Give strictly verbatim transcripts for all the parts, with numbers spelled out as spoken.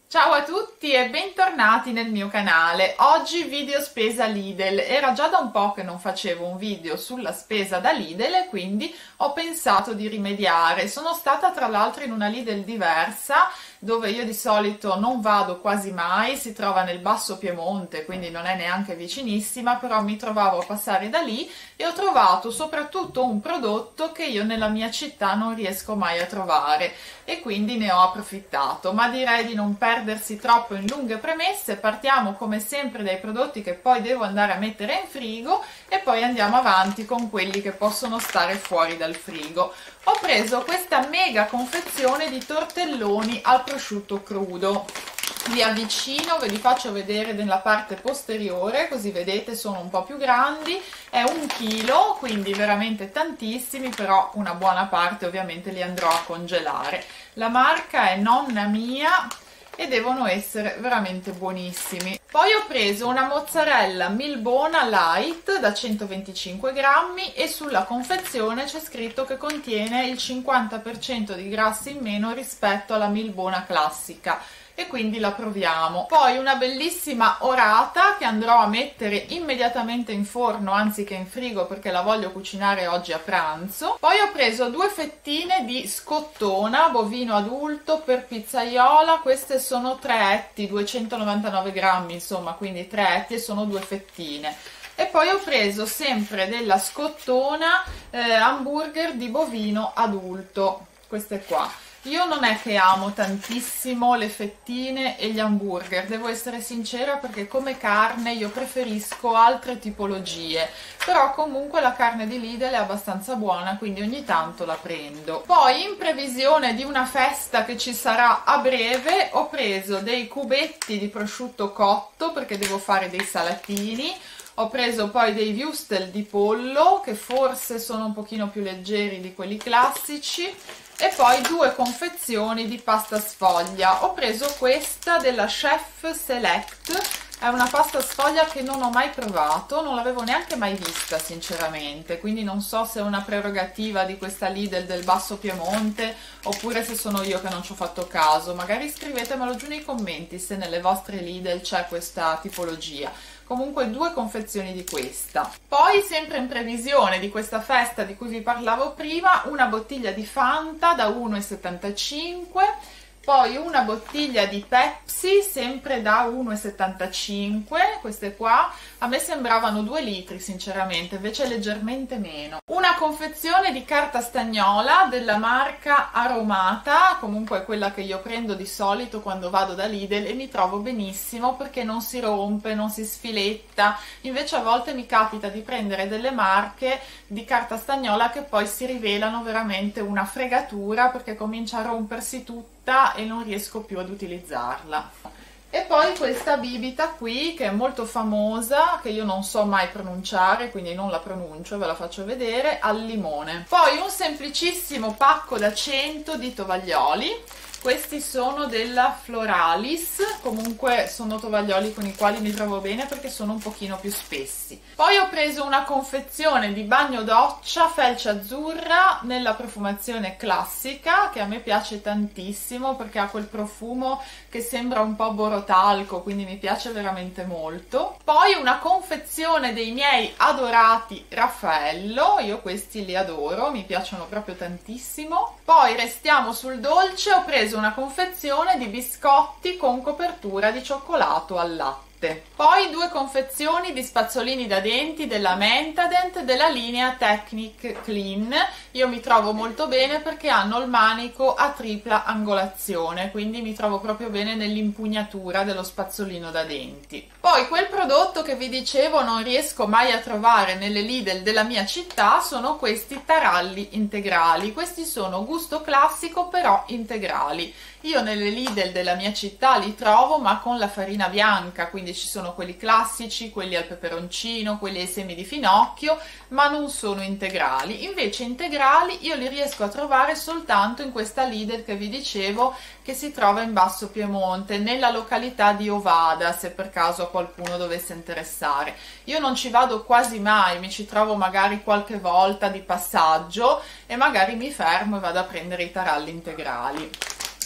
Ciao a tutti e bentornati nel mio canale. Oggi video spesa Lidl. Era già da un po' che non facevo un video sulla spesa da Lidl e quindi ho pensato di rimediare. Sono stata tra l'altro in una Lidl diversa, dove io di solito non vado quasi mai, si trova nel Basso Piemonte, quindi non è neanche vicinissima, però mi trovavo a passare da lì e ho trovato soprattutto un prodotto che io nella mia città non riesco mai a trovare e quindi ne ho approfittato. Ma direi di non perdersi troppo in lunghe premesse, partiamo come sempre dai prodotti che poi devo andare a mettere in frigo e poi andiamo avanti con quelli che possono stare fuori dal frigo. Ho preso questa mega confezione di tortelloni al prosciutto crudo. Vi avvicino, ve li faccio vedere nella parte posteriore, così vedete sono un po' più grandi. È un chilo, quindi veramente tantissimi, però una buona parte ovviamente li andrò a congelare. La marca è Nonna Mia e devono essere veramente buonissimi. Poi ho preso una mozzarella Milbona Light da centoventicinque grammi e sulla confezione c'è scritto che contiene il cinquanta per cento di grassi in meno rispetto alla Milbona classica e quindi la proviamo. Poi una bellissima orata che andrò a mettere immediatamente in forno anziché in frigo perché la voglio cucinare oggi a pranzo. Poi ho preso due fettine di scottona bovino adulto per pizzaiola, queste sono tre etti, duecentonovantanove grammi, insomma, quindi tre etti e sono due fettine. E poi ho preso sempre della scottona eh, hamburger di bovino adulto, queste qua. Io non è che amo tantissimo le fettine e gli hamburger, devo essere sincera, perché come carne io preferisco altre tipologie, però comunque la carne di Lidl è abbastanza buona, quindi ogni tanto la prendo. Poi in previsione di una festa che ci sarà a breve ho preso dei cubetti di prosciutto cotto perché devo fare dei salatini. Ho preso poi dei würstel di pollo che forse sono un pochino più leggeri di quelli classici e poi due confezioni di pasta sfoglia. Ho preso questa della Chef Select, è una pasta sfoglia che non ho mai provato, non l'avevo neanche mai vista sinceramente, quindi non so se è una prerogativa di questa Lidl del Basso Piemonte oppure se sono io che non ci ho fatto caso. Magari scrivetemelo giù nei commenti se nelle vostre Lidl c'è questa tipologia. Comunque due confezioni di questa. Poi sempre in previsione di questa festa di cui vi parlavo prima, una bottiglia di Fanta da uno e settantacinque, poi una bottiglia di Pepsi sempre da uno e settantacinque, queste qua a me sembravano due litri sinceramente, invece leggermente meno. Una confezione di carta stagnola della marca Aromata, comunque quella che io prendo di solito quando vado da Lidl e mi trovo benissimo perché non si rompe, non si sfiletta. Invece a volte mi capita di prendere delle marche di carta stagnola che poi si rivelano veramente una fregatura perché comincia a rompersi tutta e non riesco più ad utilizzarla. E poi questa bibita qui che è molto famosa, che io non so mai pronunciare, quindi non la pronuncio, ve la faccio vedere, al limone. Poi un semplicissimo pacco da cento di tovaglioli. Questi sono della Floralis, comunque sono tovaglioli con i quali mi trovo bene perché sono un pochino più spessi. Poi ho preso una confezione di bagno doccia felce azzurra nella profumazione classica, che a me piace tantissimo perché ha quel profumo che sembra un po' borotalco, quindi mi piace veramente molto. Poi una confezione dei miei adorati Raffaello, io questi li adoro, mi piacciono proprio tantissimo. Poi restiamo sul dolce, ho preso una confezione di biscotti con copertura di cioccolato al latte. Poi due confezioni di spazzolini da denti della Mentadent della linea Technic Clean. Io mi trovo molto bene perché hanno il manico a tripla angolazione, quindi mi trovo proprio bene nell'impugnatura dello spazzolino da denti. Poi quel prodotto che vi dicevo non riesco mai a trovare nelle Lidl della mia città sono questi taralli integrali. Questi sono gusto classico però integrali. Io nelle Lidl della mia città li trovo ma con la farina bianca, quindi ci sono quelli classici, quelli al peperoncino, quelli ai semi di finocchio, ma non sono integrali. Invece integrali io li riesco a trovare soltanto in questa Lidl che vi dicevo, che si trova in Basso Piemonte, nella località di Ovada, se per caso a qualcuno dovesse interessare. Io non ci vado quasi mai, mi ci trovo magari qualche volta di passaggio e magari mi fermo e vado a prendere i taralli integrali.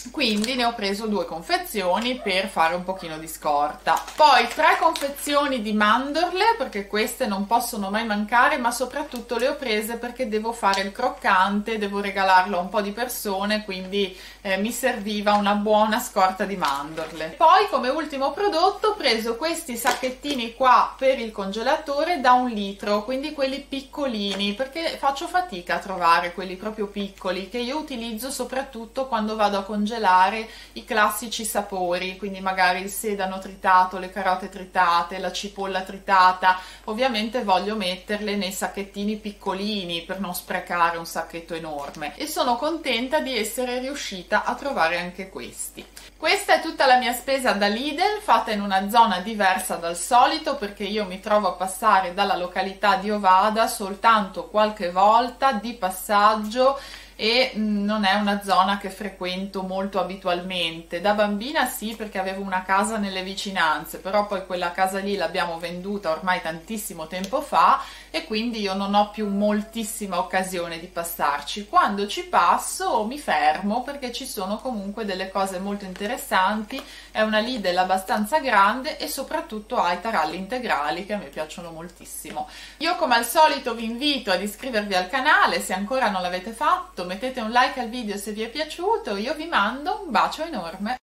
quindi ne ho preso due confezioni per fare un pochino di scorta. Poi tre confezioni di mandorle, perché queste non possono mai mancare, ma soprattutto le ho prese perché devo fare il croccante, devo regalarlo a un po' di persone, quindi eh, mi serviva una buona scorta di mandorle. Poi come ultimo prodotto ho preso questi sacchettini qua per il congelatore da un litro, quindi quelli piccolini, perché faccio fatica a trovare quelli proprio piccoli, che io utilizzo soprattutto quando vado a congelare i classici sapori, quindi magari il sedano tritato, le carote tritate, la cipolla tritata. Ovviamente voglio metterle nei sacchettini piccolini per non sprecare un sacchetto enorme, e sono contenta di essere riuscita a trovare anche questi. Questa è tutta la mia spesa da Lidl, fatta in una zona diversa dal solito, perché io mi trovo a passare dalla località di Ovada soltanto qualche volta di passaggio, e non è una zona che frequento molto abitualmente. Da bambina sì, perché avevo una casa nelle vicinanze, però poi quella casa lì l'abbiamo venduta ormai tantissimo tempo fa, e quindi io non ho più moltissima occasione di passarci. Quando ci passo mi fermo, perché ci sono comunque delle cose molto interessanti, è una Lidl abbastanza grande e soprattutto ha i taralli integrali che a me piacciono moltissimo. Io come al solito vi invito ad iscrivervi al canale se ancora non l'avete fatto, mettete un like al video se vi è piaciuto, io vi mando un bacio enorme.